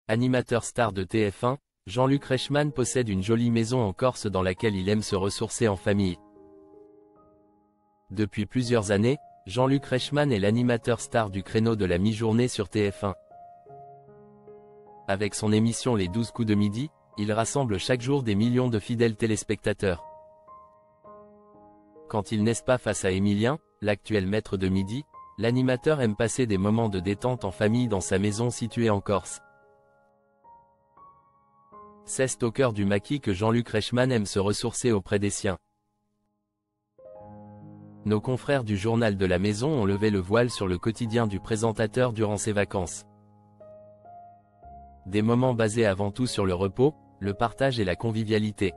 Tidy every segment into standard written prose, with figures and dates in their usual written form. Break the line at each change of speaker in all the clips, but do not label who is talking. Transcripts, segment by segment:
Animateur star de TF1, Jean-Luc Reichmann possède une jolie maison en Corse dans laquelle il aime se ressourcer en famille. Depuis plusieurs années, Jean-Luc Reichmann est l'animateur star du créneau de la mi-journée sur TF1. Avec son émission Les 12 coups de midi, il rassemble chaque jour des millions de fidèles téléspectateurs. Quand il n'est pas face à Émilien, l'actuel maître de midi, l'animateur aime passer des moments de détente en famille dans sa maison située en Corse. C'est au cœur du maquis que Jean-Luc Reichmann aime se ressourcer auprès des siens. Nos confrères du journal de la maison ont levé le voile sur le quotidien du présentateur durant ses vacances. Des moments basés avant tout sur le repos, le partage et la convivialité.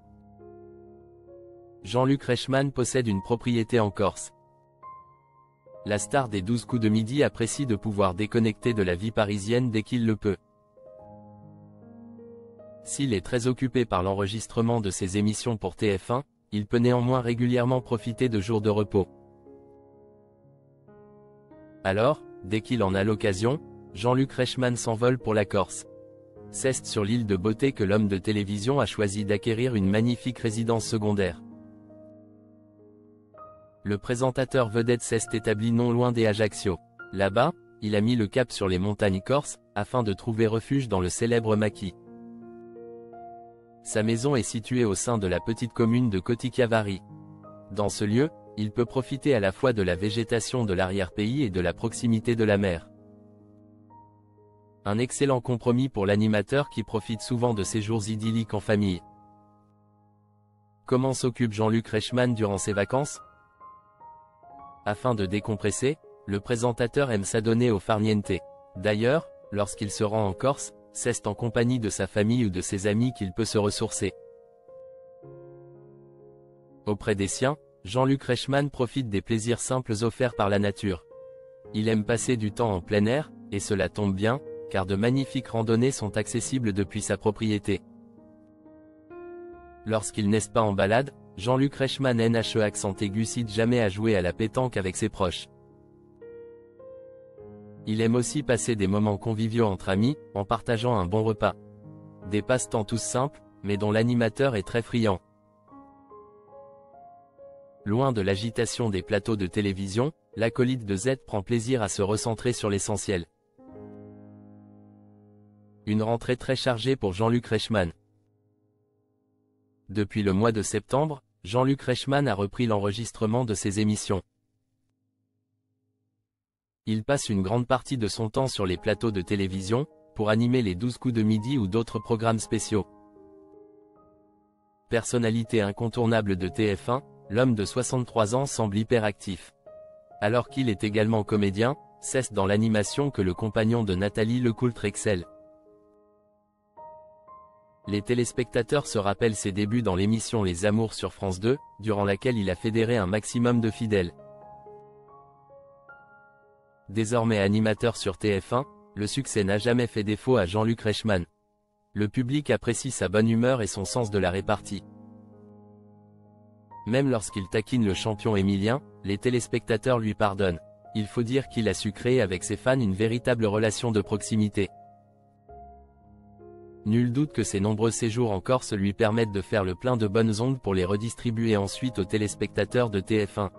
Jean-Luc Reichmann possède une propriété en Corse. La star des 12 coups de midi apprécie de pouvoir déconnecter de la vie parisienne dès qu'il le peut. S'il est très occupé par l'enregistrement de ses émissions pour TF1, il peut néanmoins régulièrement profiter de jours de repos. Alors, dès qu'il en a l'occasion, Jean-Luc Reichmann s'envole pour la Corse. C'est sur l'île de beauté que l'homme de télévision a choisi d'acquérir une magnifique résidence secondaire. Le présentateur vedette s'est établi non loin des Ajaccio. Là-bas, il a mis le cap sur les montagnes corses, afin de trouver refuge dans le célèbre maquis. Sa maison est située au sein de la petite commune de Cotichiavari. Dans ce lieu, il peut profiter à la fois de la végétation de l'arrière-pays et de la proximité de la mer. Un excellent compromis pour l'animateur qui profite souvent de ses jours idylliques en famille. Comment s'occupe Jean-Luc Reichmann durant ses vacances? Afin de décompresser, le présentateur aime s'adonner au farniente. D'ailleurs, lorsqu'il se rend en Corse, c'est en compagnie de sa famille ou de ses amis qu'il peut se ressourcer. Auprès des siens, Jean-Luc Reichmann profite des plaisirs simples offerts par la nature. Il aime passer du temps en plein air, et cela tombe bien, car de magnifiques randonnées sont accessibles depuis sa propriété. Lorsqu'il n'est pas en balade, Jean-Luc Reichmann NHE accent aigu cite jamais à jouer à la pétanque avec ses proches. Il aime aussi passer des moments conviviaux entre amis, en partageant un bon repas. Des passe-temps tous simples, mais dont l'animateur est très friand. Loin de l'agitation des plateaux de télévision, l'acolyte de Z prend plaisir à se recentrer sur l'essentiel. Une rentrée très chargée pour Jean-Luc Reichmann. Depuis le mois de septembre, Jean-Luc Reichmann a repris l'enregistrement de ses émissions. Il passe une grande partie de son temps sur les plateaux de télévision, pour animer les 12 coups de midi ou d'autres programmes spéciaux. Personnalité incontournable de TF1, l'homme de 63 ans semble hyperactif. Alors qu'il est également comédien, c'est dans l'animation que le compagnon de Nathalie Lecoultre excelle. Les téléspectateurs se rappellent ses débuts dans l'émission Les Amours sur France 2, durant laquelle il a fédéré un maximum de fidèles. Désormais animateur sur TF1, le succès n'a jamais fait défaut à Jean-Luc Reichmann. Le public apprécie sa bonne humeur et son sens de la répartie. Même lorsqu'il taquine le champion Émilien, les téléspectateurs lui pardonnent. Il faut dire qu'il a su créer avec ses fans une véritable relation de proximité. Nul doute que ses nombreux séjours en Corse lui permettent de faire le plein de bonnes ondes pour les redistribuer ensuite aux téléspectateurs de TF1.